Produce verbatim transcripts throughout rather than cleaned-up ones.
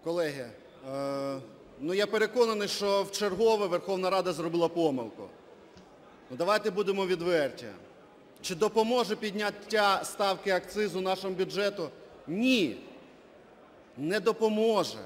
Колеги, е, ну я переконаний, що вчергове Верховна Рада зробила помилку. Ну давайте будемо відверті. Чи допоможе підняття ставки акцизу нашому бюджету? Ні. Не допоможе.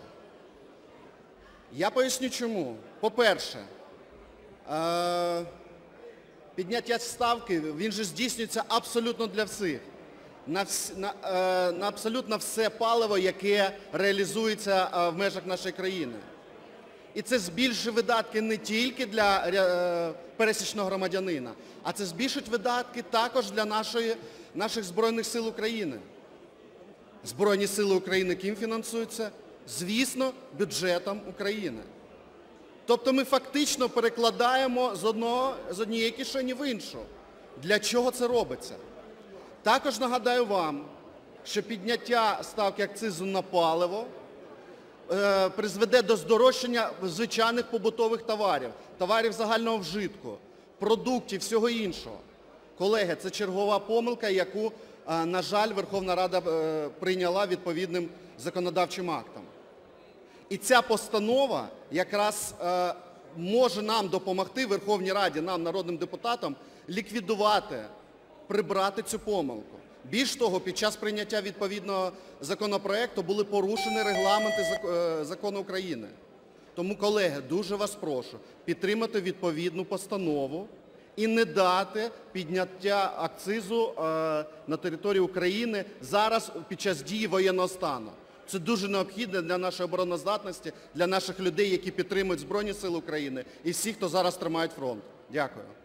Я поясню чому. По-перше, е, підняття ставки, він же здійснюється абсолютно для всіх. На, вс, на, е, на абсолютно все паливо, яке реалізується е, в межах нашої країни. І це збільшить видатки не тільки для е, пересічного громадянина, а це збільшить видатки також для нашої, наших Збройних сил України. Збройні сили України ким фінансуються? Звісно, бюджетом України. Тобто ми фактично перекладаємо з, одного, з однієї кишені в іншу. Для чого це робиться? Також нагадаю вам, що підняття ставки акцизу на паливо е, призведе до здорожчання звичайних побутових товарів, товарів загального вжитку, продуктів, всього іншого. Колеги, це чергова помилка, яку, е, на жаль, Верховна Рада е, прийняла відповідним законодавчим актом. І ця постанова якраз е, може нам допомогти, Верховній Раді, нам, народним депутатам, ліквідувати, прибрати цю помилку. Більш того, під час прийняття відповідного законопроекту були порушені регламенти закону України. Тому, колеги, дуже вас прошу підтримати відповідну постанову і не дати підняття акцизу на території України зараз під час дії воєнного стану. Це дуже необхідно для нашої обороноздатності, для наших людей, які підтримують Збройні Сили України і всіх, хто зараз тримає фронт. Дякую.